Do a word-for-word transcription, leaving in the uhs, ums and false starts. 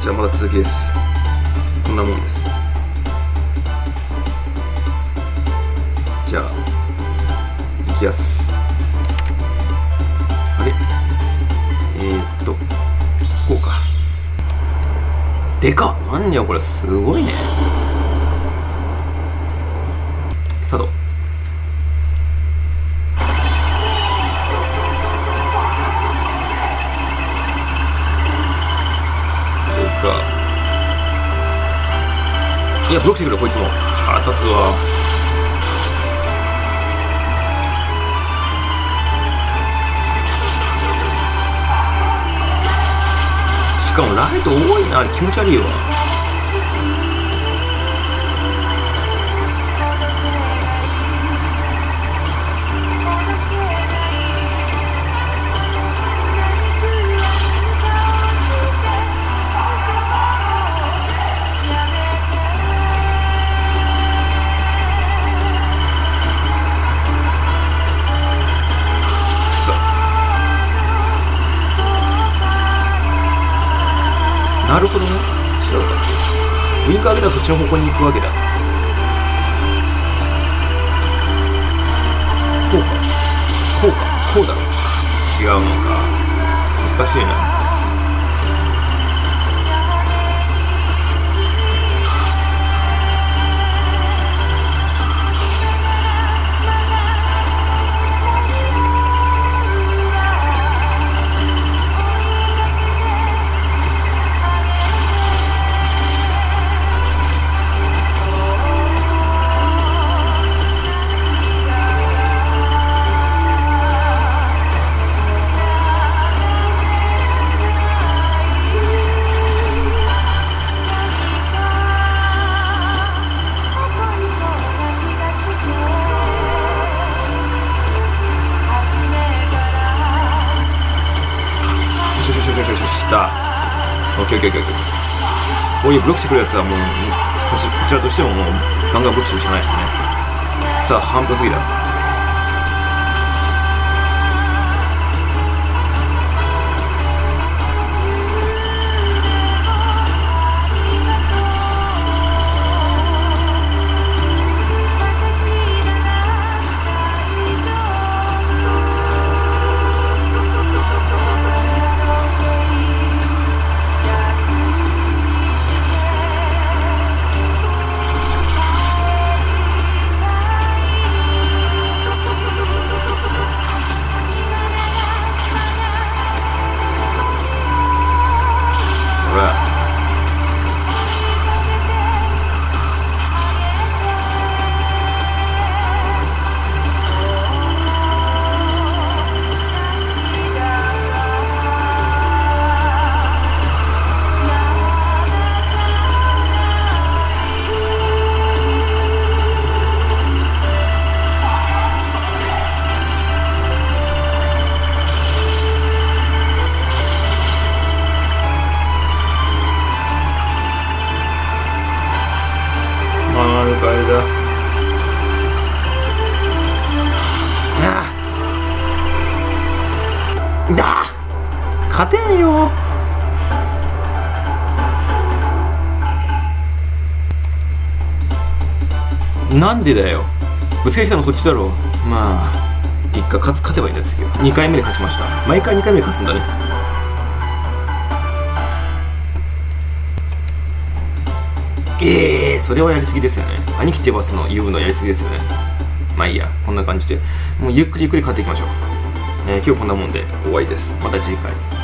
じゃあまだ続きです。こんなもんです。じゃあいきやす。あれえー、っとこうか。でかっ。なんだよこれ、すごいね。スタート。いやブロックしてくれこいつも。腹立つわ。しかもライト多いな、あれ気持ち悪いわ。なるほどね。調べた。ウインク上げたらそっちの方向に行くわけだ。こうかこうかこうだろ。違うのか。難しいな。オッケーオッケーオッケーオッケー。こういうブロックしてくるやつはもうこちこちらとしてももうガンガンブロックするしかないですね。さあ半分過ぎだ。だ勝てんよ。なんでだよ。ぶつけてきたのそっちだろ。まあ一回勝つ勝てばいいんだ。次はにかいめで勝ちました。毎回にかいめで勝つんだね。ええー、それはやりすぎですよね。兄貴ってばその言うのやりすぎですよね。まあいいや、こんな感じでもうゆっくりゆっくり勝っていきましょう。えー、今日こんなもんで終わりです。また次回。